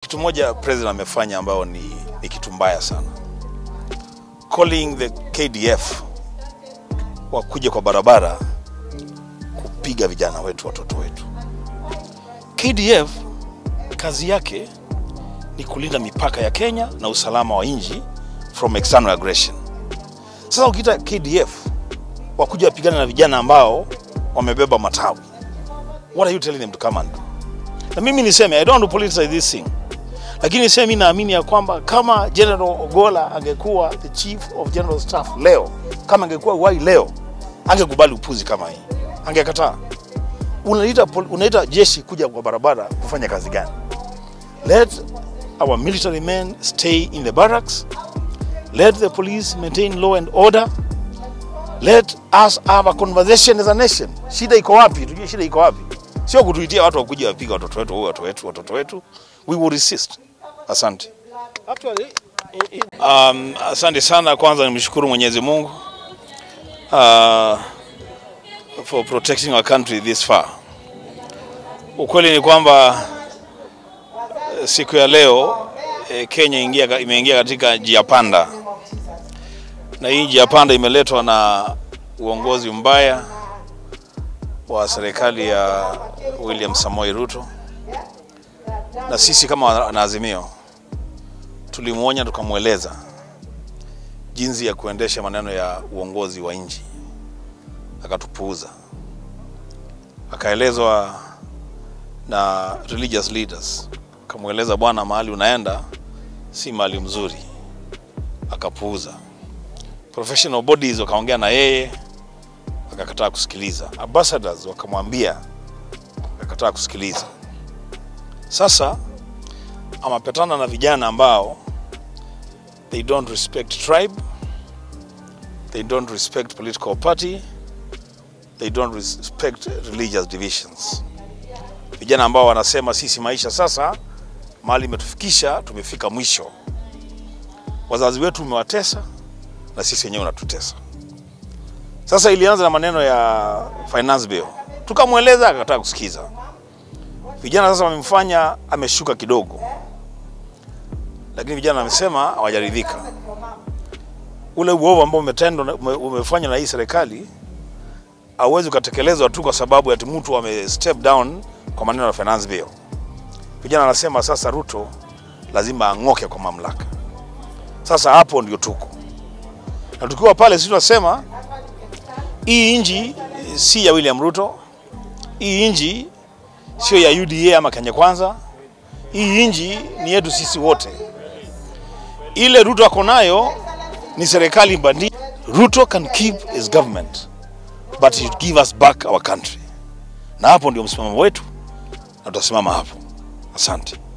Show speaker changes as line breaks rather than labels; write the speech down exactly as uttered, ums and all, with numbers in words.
kitu moja president amefanya ambao ni, ni kitu mbaya sana. Calling the K D F wakuja kwa barabara kupiga vijana wetu, watoto wetu. K D F kazi yake ni kulinda mipaka ya Kenya na usalama wa nchi from external aggression. Sasa ukita K D F wakuja wapigana na vijana ambao wamebeba matawi, what are you telling them to come and do? Na mimi niseme, I don't want to politicize this thing, lakini niseme mimi naamini ya kwamba kama General Ogola angekuwa the chief of general staff leo, kama angekuwa wai leo, angekubali upuzi kama hii, angekataa. Unaita unaita jeshi kuja kwa barabara kufanya kazi gani? Let our military men stay in the barracks. Let the police maintain law and order. Let us have a conversation as a nation. Shida iko wapi? Tujue shida iko wapi. Sio kutuitia watu wakuja wapiga watoto wetu, watoto wetu, watoto wetu. We will resist. Asante. Um, asante sana. Kwanza nimshukuru Mwenyezi Mungu uh, for protecting our country this far. Ukweli ni kwamba siku ya leo Kenya ingia imeingia katika njia panda. Na hii njia panda imeletwa na uongozi mbaya wa serikali ya William Samoei Ruto. Na sisi kama na Azimio tulimuonya, tukamueleza jinsi ya kuendesha maneno ya uongozi wa nchi, akatupuuza. Akaelezwa na religious leaders, akamueleza bwana, mahali unaenda si mahali mzuri, akapuuza. Professional bodies wakaongea na yeye, akakataa kusikiliza. Ambassadors wakamwambia, akakataa kusikiliza. Sasa amepatana na vijana ambao they don't respect tribe, they don't respect political party, they don't respect religious divisions. Vijana ambao wanasema sisi maisha sasa mahali imetufikisha, tumefika mwisho. Wazazi wetu umewatesa na sisi wenyewe unatutesa. Sasa ilianza na maneno ya finance bill. Tukamueleza, akakataa kusikiza. Vijana sasa wamemfanya ameshuka kidogo. Lakini vijana wamesema hawajaridhika. Ule uovu ambao umetendwa umefanywa na hii serikali hauwezi kutekelezwa tu kwa sababu ati mtu ame step down kwa maneno ya finance bill. Vijana wanasema sasa Ruto lazima ang'oke kwa mamlaka. Sasa hapo ndio tuko. Na tukiwa pale sisi tunasema hii nchi si ya William Ruto. Hii nchi sio ya U D A ama Kenya Kwanza. Hii nchi ni yetu sisi wote. Ile Ruto ako nayo ni serikali bandia. Ruto can keep his government, but he should give us back our country. Na hapo ndio msimamo wetu, na tutasimama hapo. Asante.